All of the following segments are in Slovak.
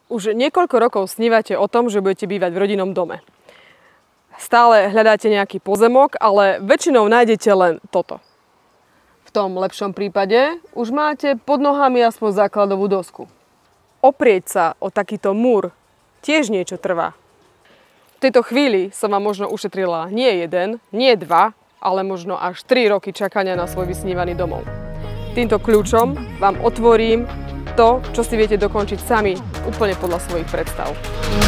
Už niekoľko rokov snívate o tom, že budete bývať v rodinnom dome. Stále hľadáte nejaký pozemok, ale väčšinou nájdete len toto. V tom lepšom prípade už máte pod nohami aspoň základovú dosku. Oprieť sa o takýto múr tiež niečo trvá. V tejto chvíli som vám možno ušetrila nie 1, nie 2, ale možno až 3 roky čakania na svoj vysnívaný domov. Týmto kľúčom vám otvorím to, čo si viete dokončiť sami úplne podľa svojich predstav.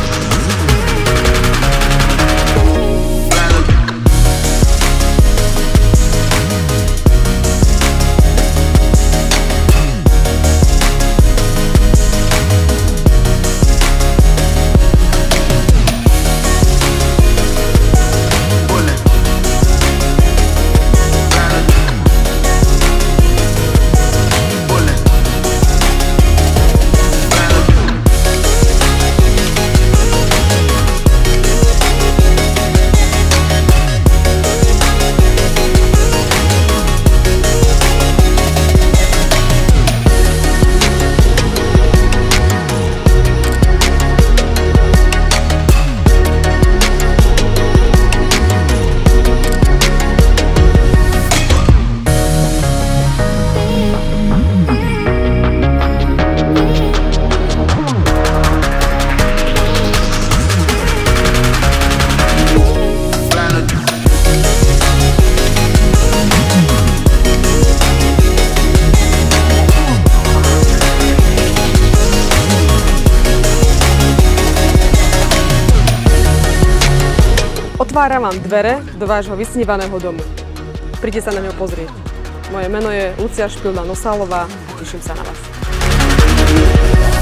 Otváram vám dvere do vášho vysnívaného domu. Príďte sa na ňo pozrieť. Moje meno je Lucia Špilda Nosálová a teším sa na vás.